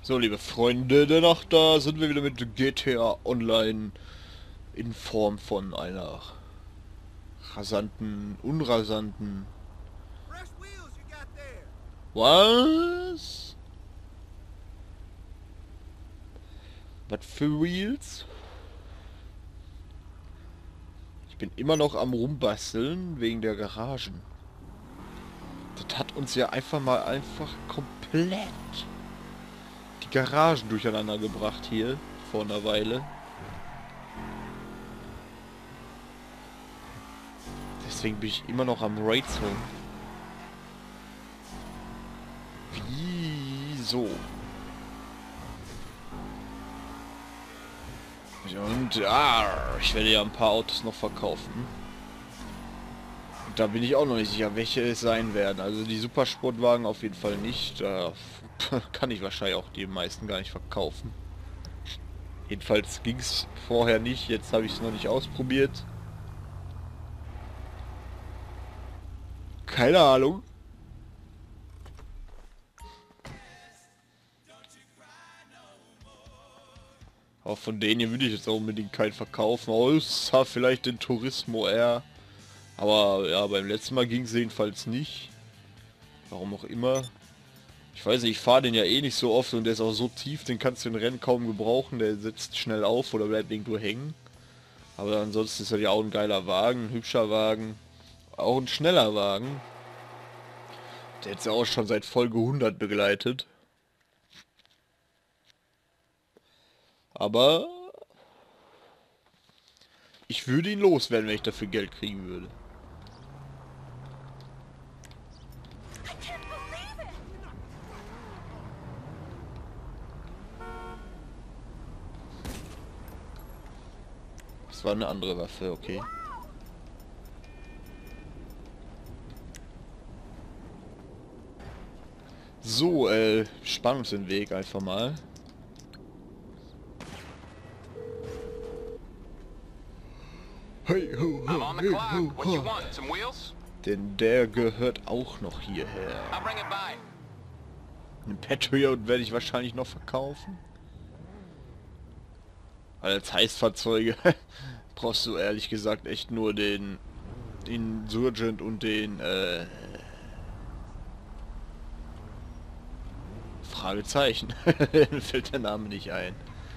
So, liebe Freunde der Nacht, da sind wir wieder mit GTA Online in Form von einer rasanten, unrasanten... Fresh wheels you got there. Was? Was für Wheels? Ich bin immer noch am Rumbasteln wegen der Garagen. Das hat uns ja einfach komplett die Garagen durcheinander gebracht hier vor einer Weile. Deswegen bin ich immer noch am Raids holen. Wieso? Und ich werde ja ein paar Autos noch verkaufen. Und da bin ich auch noch nicht sicher, welche es sein werden. Also die Supersportwagen auf jeden Fall nicht. Da kann ich wahrscheinlich auch die meisten gar nicht verkaufen. Jedenfalls ging es vorher nicht. Jetzt habe ich es noch nicht ausprobiert. Keine Ahnung. Aber von denen hier würde ich jetzt auch unbedingt keinen verkaufen. Außer vielleicht den Turismo R. Aber ja, beim letzten Mal ging es jedenfalls nicht. Warum auch immer. Ich weiß nicht, ich fahre den ja eh nicht so oft und der ist auch so tief, den kannst du in Rennen kaum gebrauchen. Der setzt schnell auf oder bleibt irgendwo hängen. Aber ansonsten ist er ja auch ein geiler Wagen, ein hübscher Wagen. Auch ein schneller Wagen. Der jetzt ja auch schon seit Folge 100 begleitet. Aber ich würde ihn loswerden, wenn ich dafür Geld kriegen würde. Das war eine andere Waffe, okay. So, spannen uns den Weg einfach mal. Hey, ho, I'm ho, on the hey, clock. ho, What you ho. want? Some wheels? Denn der gehört auch noch hierher. I'll bring it by. Einen Patriot werde ich wahrscheinlich noch verkaufen. Als Heißfahrzeuge brauchst du ehrlich gesagt echt nur den Insurgent und den Fragezeichen. Mir fällt der Name nicht ein.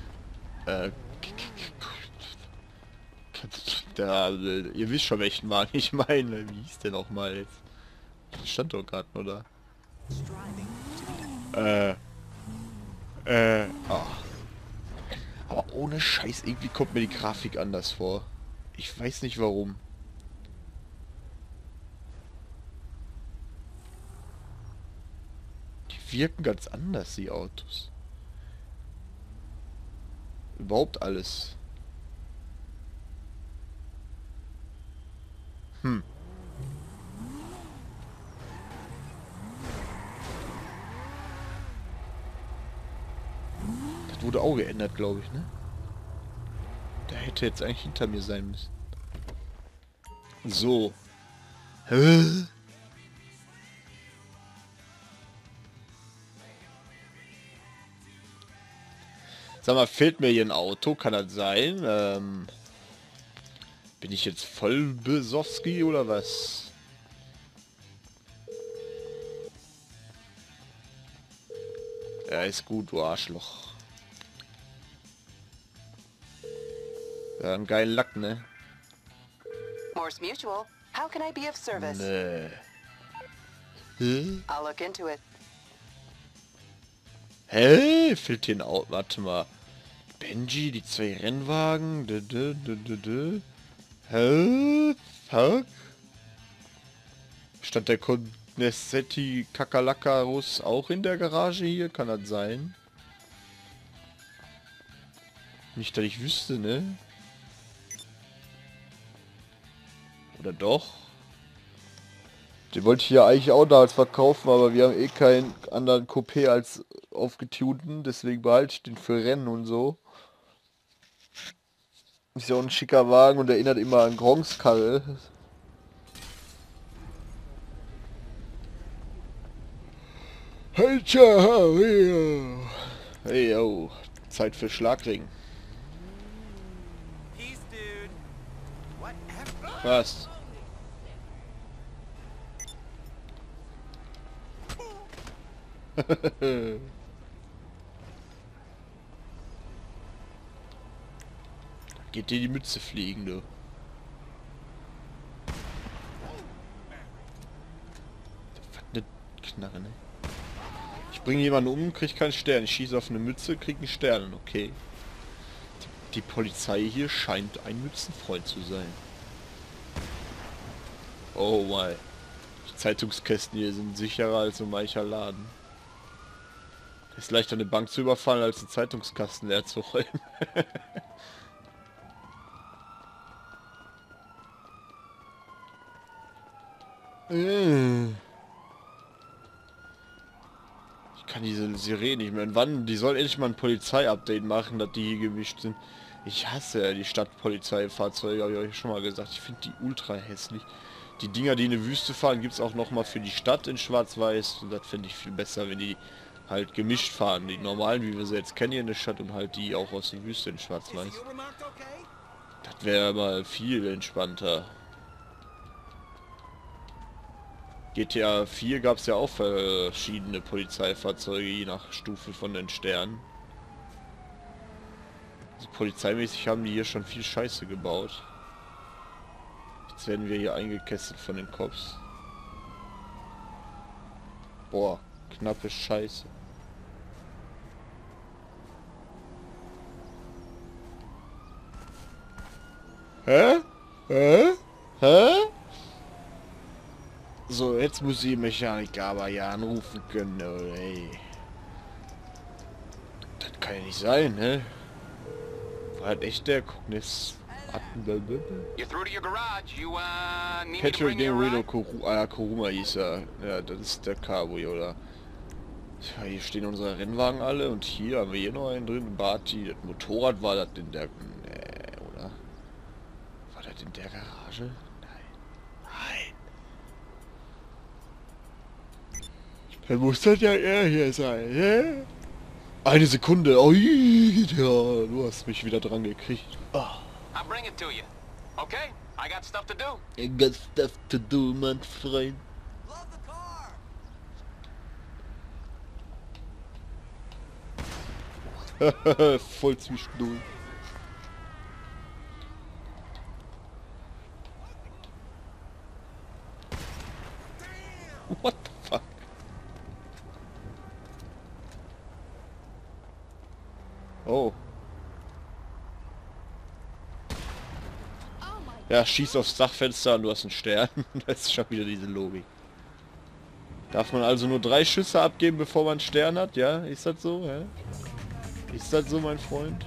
Ihr wisst schon, welchen Wagen ich meine. Wie hieß der noch mal jetzt? Das stand doch gerade, oder? Oh. Aber ohne Scheiß, irgendwie kommt mir die Grafik anders vor. Ich weiß nicht warum. Die wirken ganz anders, die Autos. Überhaupt alles. Das wurde auch geändert, glaube ich, ne? Der hätte jetzt eigentlich hinter mir sein müssen. So. Hä? Sag mal, fehlt mir hier ein Auto? Kann das sein? Bin ich jetzt voll Besowski oder was? Ja, ist gut, du Arschloch. Ja, einen geilen Lack, ne? Morse Mutual. How can I be of service? Nee. Hä? I'll look into it. Hä? Fehlt hier ein Auto? Warte mal. Benji, die zwei Rennwagen. Hä? Fuck? Stand der Cognesetti Kakerlakarus auch in der Garage hier? Kann das sein? Nicht, dass ich wüsste, ne? Oder doch? Den wollte ich ja eigentlich auch damals verkaufen, aber wir haben eh keinen anderen Coupé als aufgetunten, deswegen behalte ich den für Rennen und so. Ist ja auch ein schicker Wagen und erinnert immer an Gronks Karre. Hey, yo. Zeit für Schlagring. Peace, dude. Whatever. Was? Geht dir die Mütze fliegen, du. Was ne Knarre, ne? Ich bringe jemanden um, krieg keinen Stern. Ich schieße auf eine Mütze, krieg einen Stern. Okay. Die Polizei hier scheint ein Mützenfreund zu sein. Oh my. Die Zeitungskästen hier sind sicherer als so mancher Laden. Es ist leichter eine Bank zu überfallen, als einen Zeitungskasten leer zu räumen. Ich kann diese Sirene nicht mehr. Wann? Die soll endlich mal ein Polizei-Update machen, dass die hier gemischt sind. Ich hasse ja die Stadtpolizeifahrzeuge, habe ich euch schon mal gesagt. Ich finde die ultra hässlich. Die Dinger, die in eine Wüste fahren, gibt es auch noch mal für die Stadt in Schwarz-Weiß. Und das finde ich viel besser, wenn die halt gemischt fahren. Die normalen, wie wir sie jetzt kennen hier in der Stadt, und halt die auch aus der Wüste in Schwarz-Weiß. Das wäre mal viel entspannter. GTA 4 gab es ja auch verschiedene Polizeifahrzeuge, je nach Stufe von den Sternen. Also polizeimäßig haben die hier schon viel Scheiße gebaut. Jetzt werden wir hier eingekesselt von den Cops. Boah, knappe Scheiße. Hä? Hä? Hä? So, jetzt muss die Mechaniker aber ja anrufen können, oh, ey. Das kann ja nicht sein, ne? War das echt der Kognis? You're through to your garage. You, need me to Patrick bring you a Reno ride? Kuruma hieß er. Ja, das ist der Cabrio, oder? Ja, hier stehen unsere Rennwagen alle und hier haben wir hier noch einen drin. Barty, das Motorrad war das in der... Nee, oder? War das in der Garage? Nein. Dann muss das ja er hier sein, hä? Eine Sekunde. Oh, ja, du hast mich wieder dran gekriegt. Oh. I'll bring it to you. Okay? I got stuff to do. I got stuff to do, mein Freund. Love the car. Voll zwischendurch. What the fuck? Oh. Ja, schieß aufs Dachfenster und du hast einen Stern. Das ist schon wieder diese Logik. Darf man also nur 3 Schüsse abgeben, bevor man einen Stern hat? Ja, ist das so? Ja? Ist das so, mein Freund?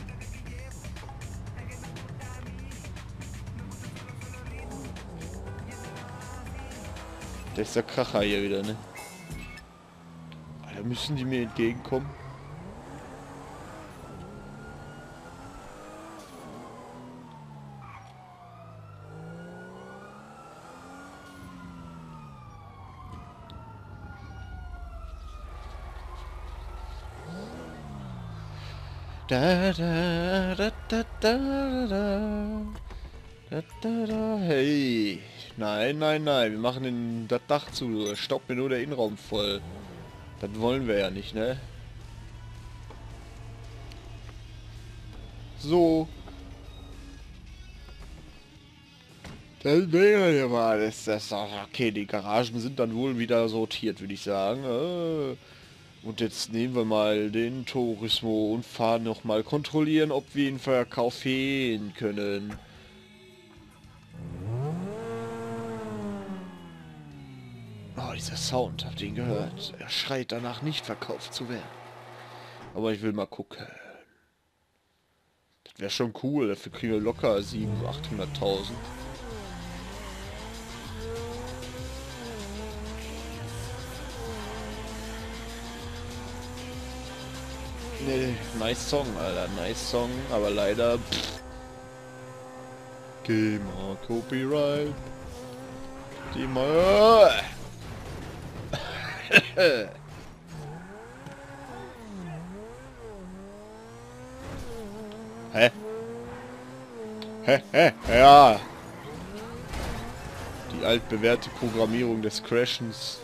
Das ist der Kracher hier wieder, ne? Alter, müssen die mir entgegenkommen? Da da da da da da da da da. Hey, nein, nein, nein, wir machen das Dach zu, staubt mir nur der Innenraum voll. Das wollen wir ja nicht, ne? So. Das wäre ja mal, das okay, die Garagen sind dann wohl wieder sortiert, würde ich sagen. Und jetzt nehmen wir mal den Turismo und fahren noch mal kontrollieren, ob wir ihn verkaufen können. Oh, dieser Sound, habt ihr ihn gehört? Er schreit danach, nicht verkauft zu werden. Aber ich will mal gucken. Das wäre schon cool, dafür kriegen wir locker 700.000, 800.000. Nee, nice Song, Alter, nice Song, aber leider... GEMA, Copyright... GEMA... Hä? Hä? Ja. Die altbewährte Programmierung des Crashens.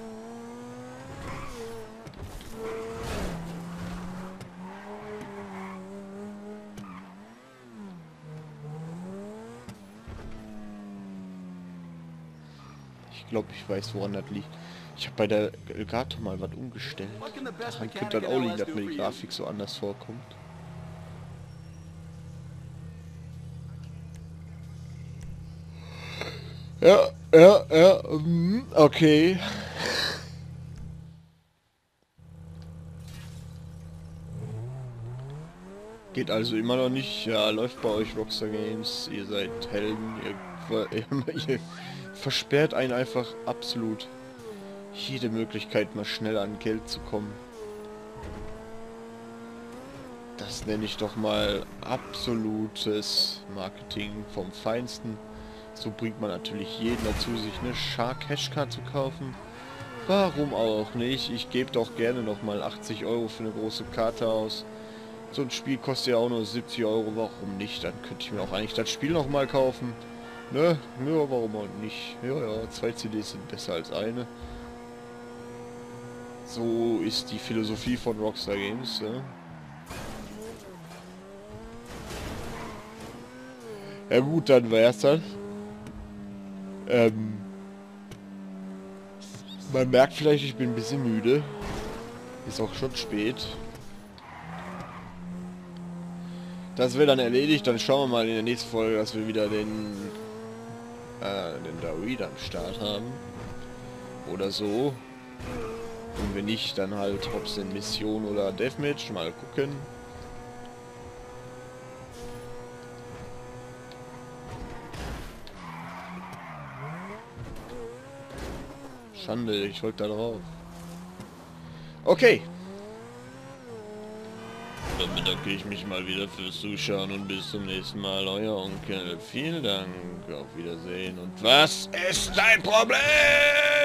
Ich glaube, ich weiß, woran das liegt. Ich habe bei der Elgato mal was umgestellt. Daran könnte das auch liegen, dass mir die Grafik so anders vorkommt. Ja, okay. Geht also immer noch nicht. Ja, läuft bei euch Rockstar Games. Ihr seid Helden. Ihr versperrt einen einfach absolut jede Möglichkeit, mal schnell an Geld zu kommen. Das nenne ich doch mal absolutes Marketing vom Feinsten. So bringt man natürlich jeden dazu, sich eine Shark Cashcard zu kaufen. Warum auch nicht? Ich gebe doch gerne nochmal 80 € für eine große Karte aus. So ein Spiel kostet ja auch nur 70 €. Warum nicht? Dann könnte ich mir auch eigentlich das Spiel nochmal kaufen. Ne? Ja, warum auch nicht? Ja, 2 CDs sind besser als eine. So ist die Philosophie von Rockstar Games. Ne? Ja gut, dann wär's das. Man merkt vielleicht, ich bin ein bisschen müde. Ist auch schon spät. Das wird dann erledigt, dann schauen wir mal in der nächsten Folge, dass wir wieder den Daoid am Start haben. Oder so. Und wenn nicht, dann halt Hops in Mission oder Deathmatch. Mal gucken. Schande, ich wollte da drauf. Okay. Dann bedanke ich mich mal wieder fürs Zuschauen und bis zum nächsten Mal, euer Onkel. Vielen Dank, auf Wiedersehen. Und was ist dein Problem?